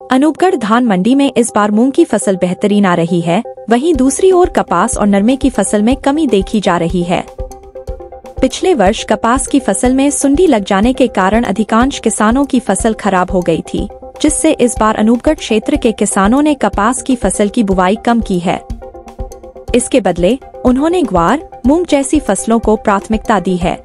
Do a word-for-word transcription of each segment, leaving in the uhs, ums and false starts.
अनूपगढ़ धान मंडी में इस बार मूंग की फसल बेहतरीन आ रही है, वहीं दूसरी ओर कपास और नरमे की फसल में कमी देखी जा रही है। पिछले वर्ष कपास की फसल में सुंडी लग जाने के कारण अधिकांश किसानों की फसल खराब हो गई थी, जिससे इस बार अनूपगढ़ क्षेत्र के किसानों ने कपास की फसल की बुवाई कम की है। इसके बदले उन्होंने ग्वार, मूंग जैसी फसलों को प्राथमिकता दी है।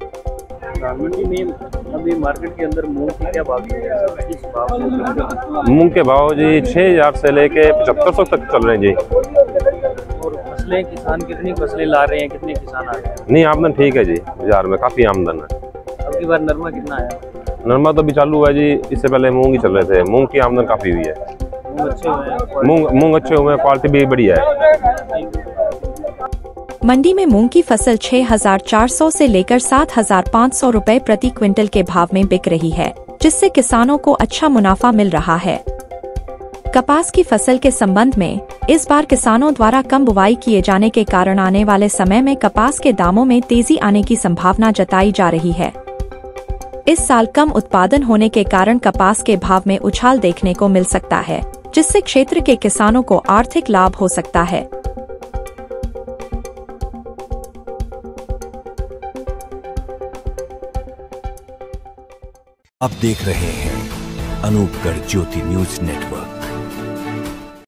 अभी मार्केट के अंदर मूंग की क्या भाव है? किस भाव से? मूंग के भाव जी छह हजार से लेके पचहत्तर सौ तक चल रहे हैं जी। और फसलें किसान कितनी फसलें ला रहे हैं, कितने किसान आ रहे हैं? नहीं, आमदन ठीक है जी, बाजार में काफी आमदन है। अब की बार नरमा कितना आया? नरमा तो अभी चालू हुआ है जी, इससे पहले मूंग ही चल रहे थे। मूंग की आमदन काफी हुई है। मूंग अच्छे हुए हैं? मूंग मूंग अच्छे हुए हैं, क्वालिटी भी बढ़िया है। मंडी में मूंग की फसल छह हजार चार सौ से लेकर सात हजार पाँच सौ रुपए प्रति क्विंटल के भाव में बिक रही है, जिससे किसानों को अच्छा मुनाफा मिल रहा है। कपास की फसल के संबंध में इस बार किसानों द्वारा कम बुवाई किए जाने के कारण आने वाले समय में कपास के दामों में तेजी आने की संभावना जताई जा रही है। इस साल कम उत्पादन होने के कारण कपास के भाव में उछाल देखने को मिल सकता है, जिससे क्षेत्र के किसानों को आर्थिक लाभ हो सकता है। आप देख रहे हैं अनूपगढ़ ज्योति न्यूज नेटवर्क।